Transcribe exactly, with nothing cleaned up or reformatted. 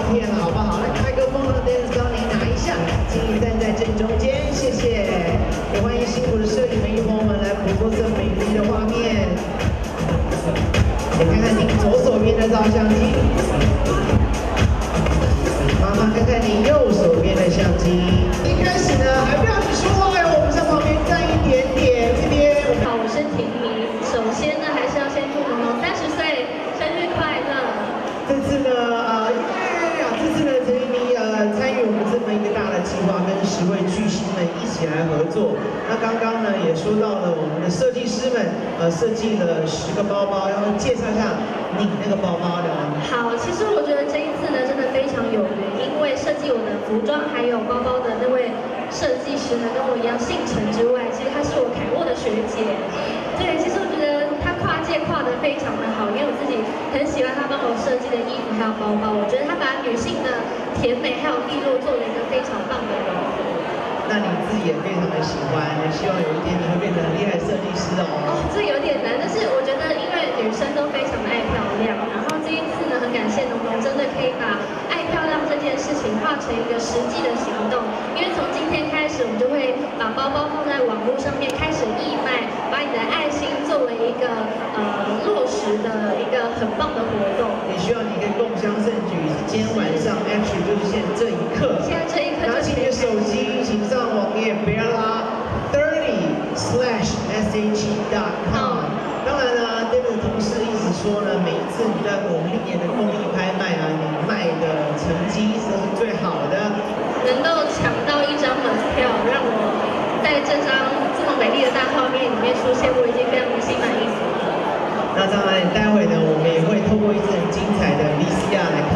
片了，好不好？来，麦克风和 dance 帮您拿一下，请你站在正中间，谢谢。也欢迎辛苦的摄影朋友们来捕捉这美丽的画面。你看看您左手边的照相机，麻烦看看你右手边的相机。一开始呢，还不要去说话哟，我们在旁边站一点点，这边。 好，我是婷妮。首先呢，还是要先祝彤彤三十岁生日快乐。 这次呢，啊、呃，呀，这次呢，陈婷妮呃参与我们这么一个大的计划，跟十位巨星们一起来合作。那刚刚呢也说到了我们的设计师们，呃，设计了十个包包，然后介绍一下你那个包包的。 好，其实我觉得这一次呢，真的非常有缘，因为设计我的服装还有包包的那位设计师呢，跟我一样姓陈之外，其实她是我凯沃的学姐。对，其实我觉得她跨界跨得非常的好，因为我自己很喜欢她帮我设计的衣服还有包包，我觉得她把女性的甜美还有利落做了一个非常棒的融合。 那你自己也非常的喜欢，也希望有一天你会变成很厉害的设计师哦。 哦，这有点难，但是我觉得因为女生都非常的爱漂亮，然后这一次呢，很感谢农农真的可以把爱漂亮这件事情化成一个实际的行动，因为从今天开始，我们就会把包包放在网络上面开始义卖，把你的爱心作为一个呃落实的一个很棒的活动。 也希望你可以共襄盛举，今天晚上 actually 就是现在这一刻， 现在这一刻， 拿起你的手机，请上网页 bella thirty slash sh dot com。当然呢 ，David 的同事一直说呢，每一次你在我们历年的公益拍卖啊，你卖的成绩都是最好的。 能够抢到一张门票，让我在这张这么美丽的大画面里面出现，我已经非常的心满意足了。 那当然，待会呢，我们也会透过一支很精彩的 V C R 来看。